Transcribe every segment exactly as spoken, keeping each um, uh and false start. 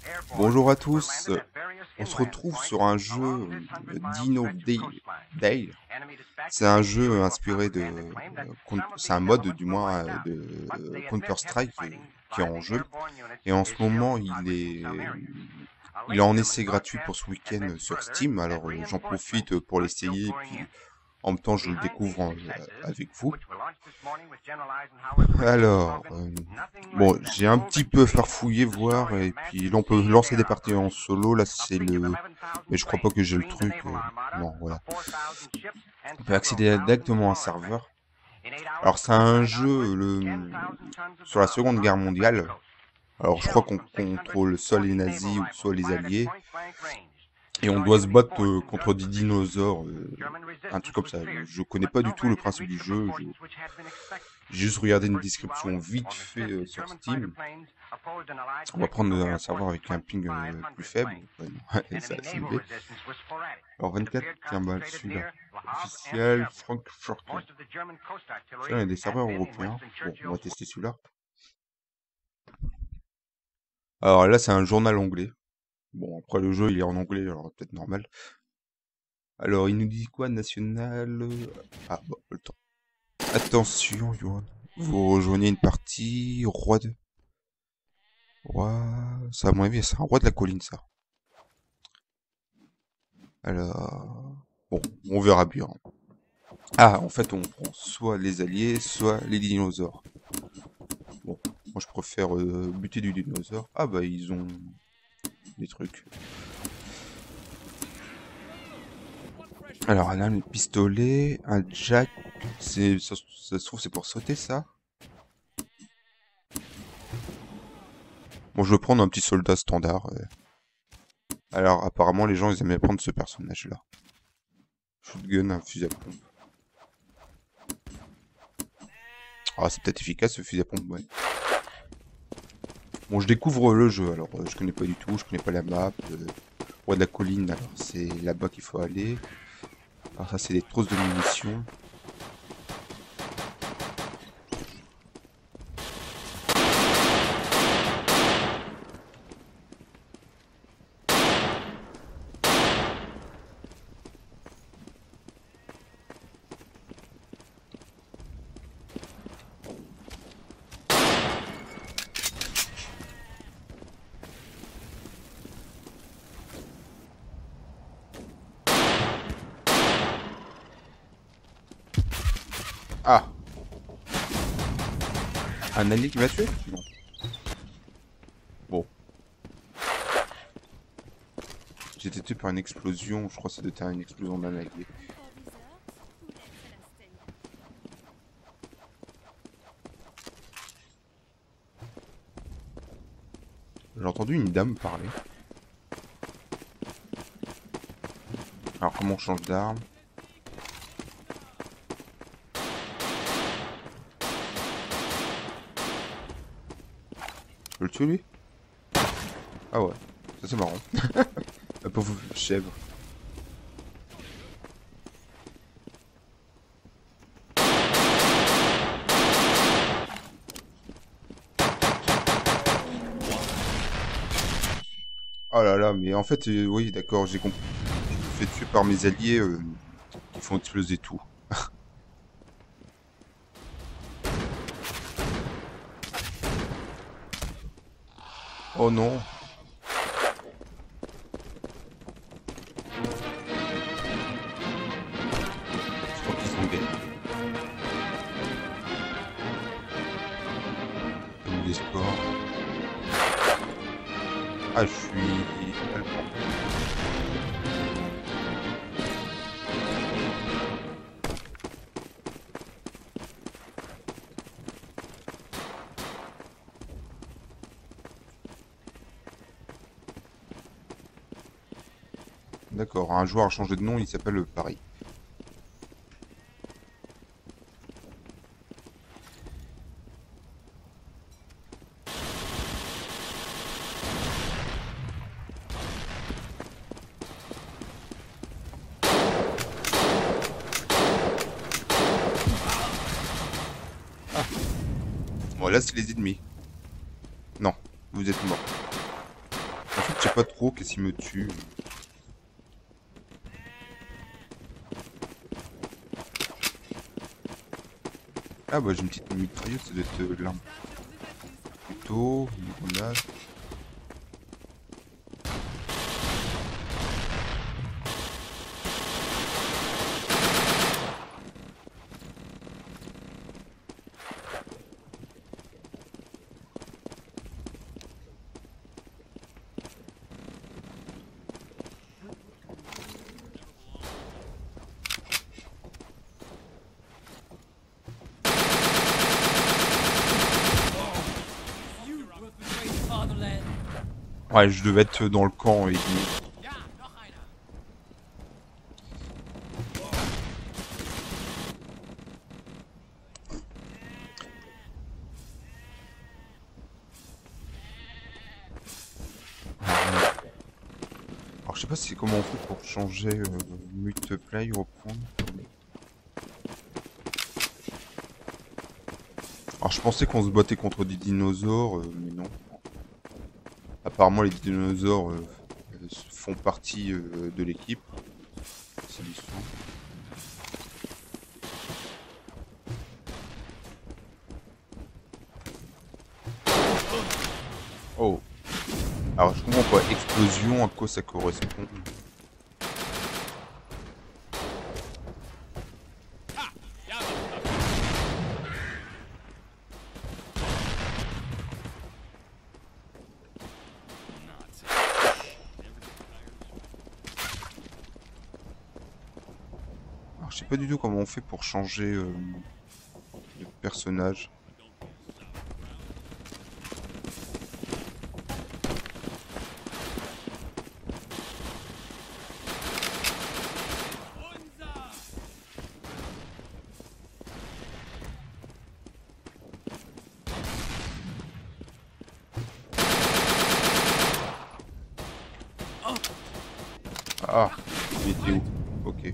Bonjour à tous, on se retrouve sur un jeu euh, Dino Day. Day. C'est un jeu inspiré de... euh, Coun- C'est un mode du moins euh, de euh, Counter-Strike euh, qui est en jeu. Et en ce moment il est... Il est en essai gratuit pour ce week-end sur Steam, alors euh, j'en profite pour l'essayer et puis en même temps je le découvre en- euh, avec vous. Alors, euh, bon, j'ai un petit peu farfouillé voir et puis là on peut lancer des parties en solo. Là c'est le, mais je crois pas que j'ai le truc. euh, Non, voilà. On peut accéder directement à un serveur. Alors c'est un jeu le sur la Seconde Guerre mondiale. Alors je crois qu'on contrôle soit les nazis ou soit les alliés et on doit se battre euh, contre des dinosaures, euh, un truc comme ça. Je connais pas du tout le principe du jeu. je- J'ai juste regardé une description vite fait euh, sur Steam. On va prendre un serveur avec un ping euh, plus faible. Ouais, non, ça c'est élevé. Alors vingt-quatre, tiens, bah, celui-là. Officiel, Frankfurter. Celui-là, il y a des serveurs européens. Bon, on va tester celui-là. Alors là, c'est un journal anglais. Bon, après le jeu, il est en anglais, alors peut-être normal. Alors, il nous dit quoi, national euh, Ah, bon, le temps. Attention, Johan. Vous rejoignez une partie, roi de... Roi... Ça, à mon avis, c'est un roi de la colline, ça. Alors... Bon, on verra bien. Ah, en fait, on prend soit les alliés, soit les dinosaures. Bon, moi je préfère euh, buter du dinosaure. Ah bah ils ont des trucs. Alors là, le pistolet, un jack, c'est ça, ça se trouve c'est pour sauter ça. Bon, je vais prendre un petit soldat standard. euh. Alors apparemment les gens ils aiment bien prendre ce personnage-là. Shotgun, un fusil à pompe. Ah c'est peut-être efficace ce fusil à pompe, ouais. Bon, je découvre le jeu, alors euh, je connais pas du tout, je connais pas la map. Euh, Roi de la colline, alors c'est là-bas qu'il faut aller. Alors ça c'est des trousses de munitions. Ah, un allié qui m'a tué? Non. Bon, j'ai été tué par une explosion, je crois que c'était une explosion d'un allié. J'ai entendu une dame parler. Alors comment on change d'arme? Je peux le tuer lui? Ah ouais, ça c'est marrant. La pauvre chèvre. Oh là là, mais en fait, euh, oui, d'accord, j'ai compris. Je me fais tuer par mes alliés euh, qui font exploser tout. Oh non. Je crois qu'ils ont gagné. Comme des scores. Ah, je suis allemand. D'accord, un joueur a changé de nom, il s'appelle Paris. Bon, là, c'est les ennemis. Non, vous êtes morts. je sais pas trop qu'est-ce qui me tue. Ah bah j'ai une petite mitrailleuse, ça doit être euh, l'arme. Plutôt, une grenade. Ouais, je devais être dans le camp et alors je sais pas si comment on fait pour changer euh, multiplayer ou reprendre. Alors je pensais qu'on se battait contre des dinosaures, euh, mais non. Apparemment les dinosaures euh, font partie euh, de l'équipe. C'est l'histoire. Oh. Alors je comprends pas, explosion, à quoi ça correspond? Alors je sais pas du tout comment on fait pour changer euh, de personnage. Ah, il était où? Ok.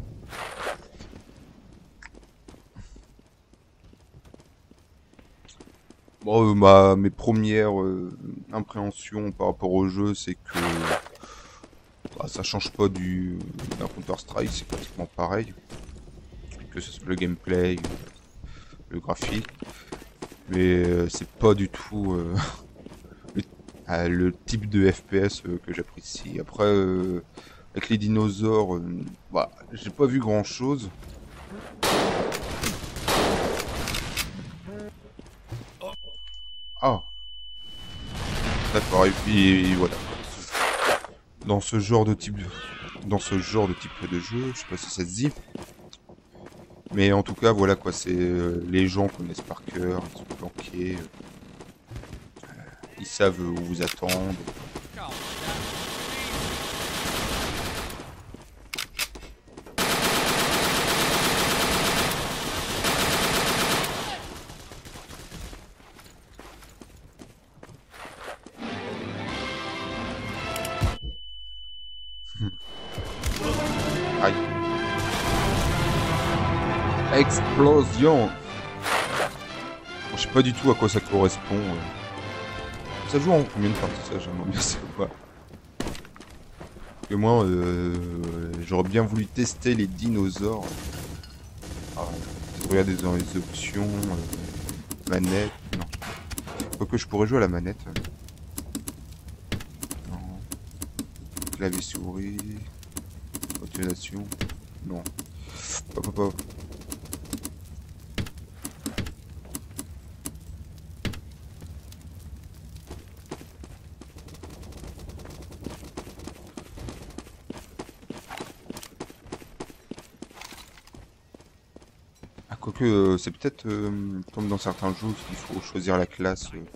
Bon, euh, ma, mes premières euh, impréhensions par rapport au jeu, c'est que bah, ça change pas du d'un Counter-Strike, c'est pratiquement pareil. Que ce soit le gameplay, le graphique. Mais euh, c'est pas du tout euh, le, ah, le type de F P S euh, que j'apprécie. Après, euh, avec les dinosaures, euh, bah, j'ai pas vu grand chose. Ah, d'accord, et puis voilà. Dans ce genre de type de, dans ce genre de type de jeu, je sais pas si ça se dit. Mais en tout cas, voilà quoi, c'est euh, les gens connaissent par cœur, ils sont planqués, euh, ils savent où vous attendre. Aïe. Explosion. Bon, je sais pas du tout à quoi ça correspond. euh. Ça joue en combien de parties ça, j'aimerais bien savoir. Parce que moi, euh, j'aurais bien voulu tester les dinosaures. Ah, regarder dans les options, euh, manette, non. Quoique je pourrais jouer à la manette. Non. Clavier souris. Motivation. Non. Hop hop hop. Ah, quoique, euh, c'est peut-être euh, comme dans certains jeux qu'il faut choisir la classe. euh.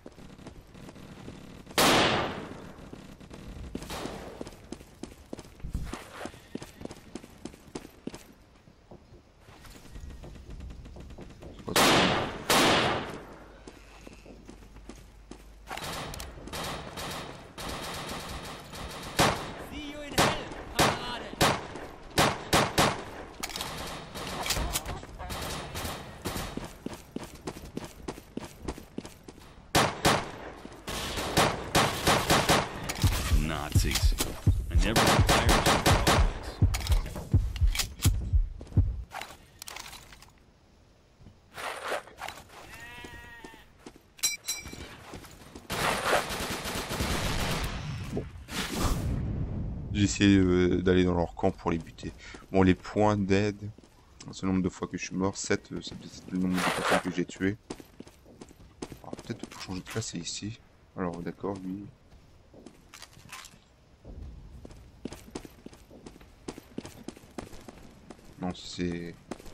C'est pas sûr. Nazis. I never fired some dogs. J'ai essayé euh, d'aller dans leur camp pour les buter. Bon, les points d'aide, c'est le nombre de fois que je suis mort. sept, euh, c'est peut-être le nombre de personnes que j'ai tuées. Alors, peut-être pour changer de classe, c'est ici. Alors, d'accord, lui. Non, c'est...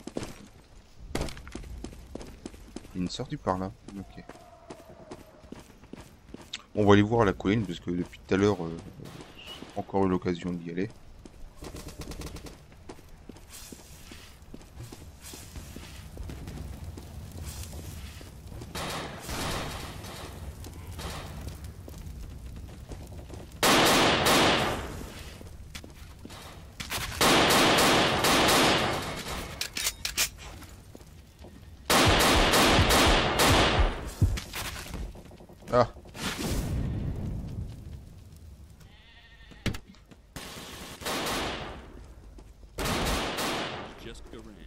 Il y a une sortie par là. Ok. On va aller voir la colline, parce que depuis tout à l'heure, euh, j'ai encore eu l'occasion d'y aller. Ah! Just go around.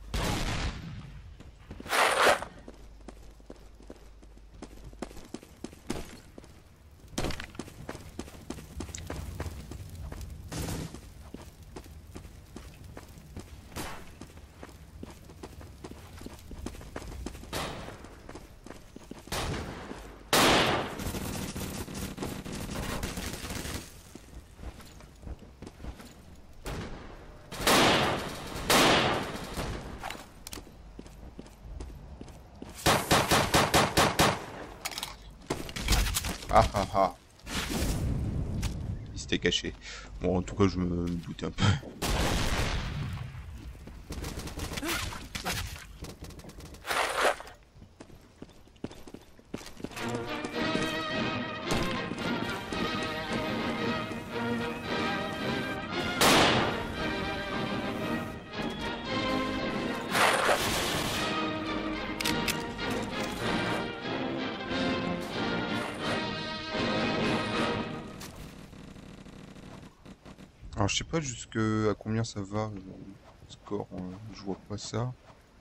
Ah ah ah! Il s'était caché. Bon, en tout cas, je me doutais un peu. Alors, je sais pas jusque à combien ça va, euh, le score, euh, je vois pas ça.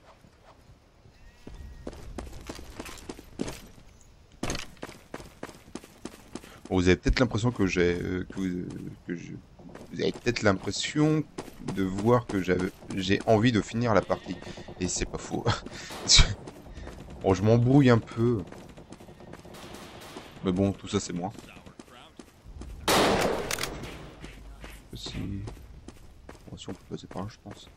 Bon, vous avez peut-être l'impression que j'ai... euh, que, vous- que je... Vous avez peut-être l'impression de voir que j'avais, j'ai envie de finir la partie. Et c'est pas faux. Bon, je m'embrouille un peu. Mais bon, tout ça, c'est moi. Si... Bon, si on peut passer par là, je pense.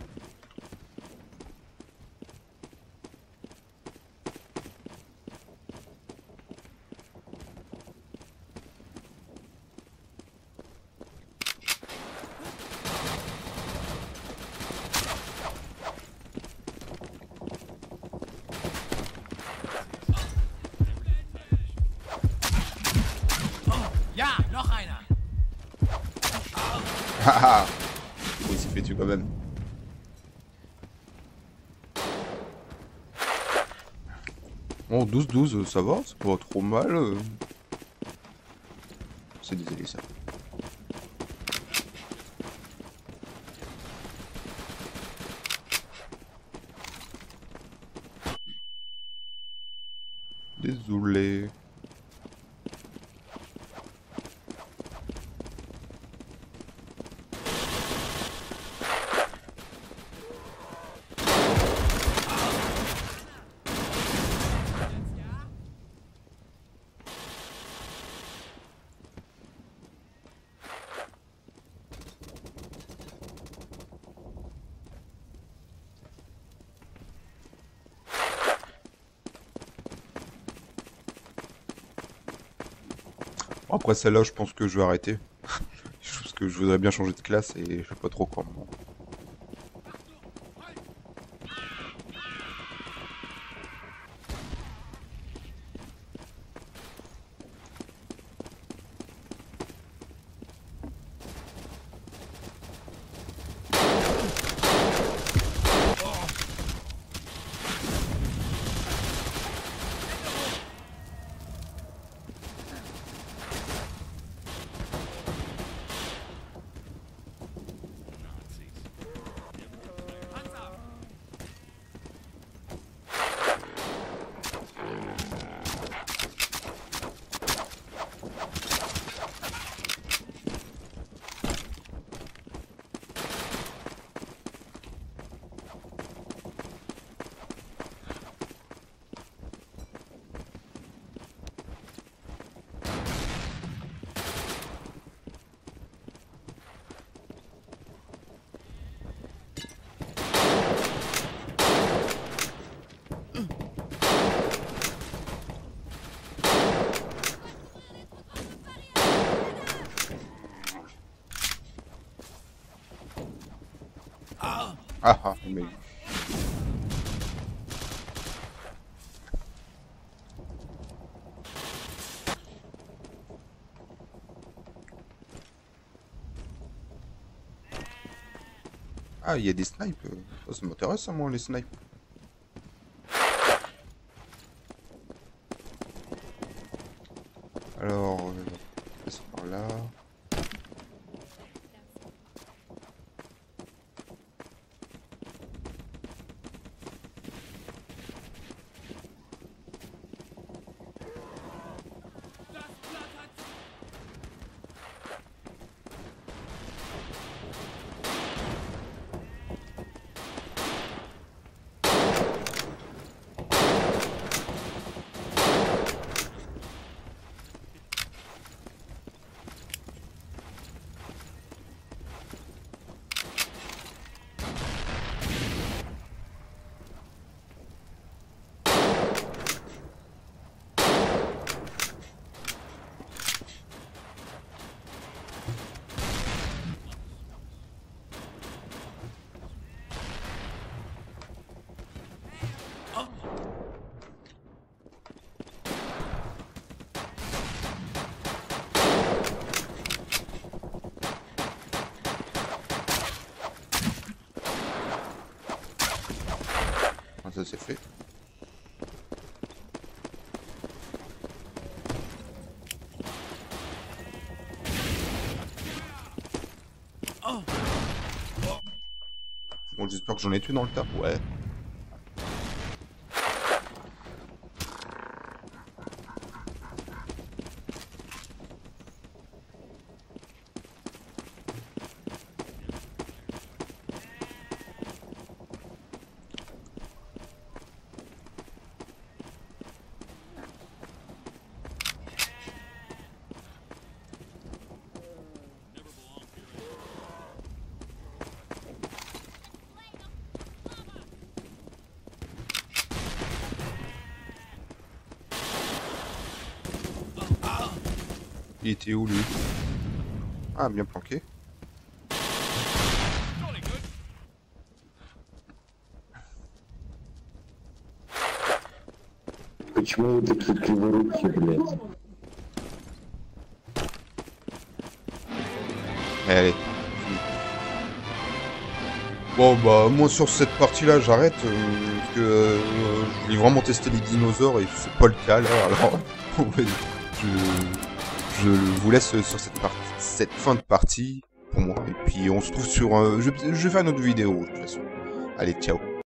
Ja, noch einer. Ah ah! Oui, il s'est fait tuer quand même. Bon, douze douze, ça va, c'est pas trop mal. euh. C'est désolé ça. Désolé. Après celle-là, je pense que je vais arrêter. Parce que je voudrais bien changer de classe et je sais pas trop comment. Ah ah, mais... Ah, il y a des snipes. Oh, ça m'intéresse, à moi, les snipes. Alors, euh, on passe par là. Ça c'est fait. Bon, j'espère que j'en ai tué dans le tas. Ouais. Il était où lui? Ah, bien planqué. Почему вы такие криворукие, блядь? Allez. Bon bah moi sur cette partie là j'arrête euh, parce que euh, je voulais vraiment tester les dinosaures et c'est pas le cas là, alors je, je vous laisse sur cette partie, cette fin de partie pour moi et puis on se trouve sur euh, je, je vais faire une autre vidéo de toute façon. Allez, ciao.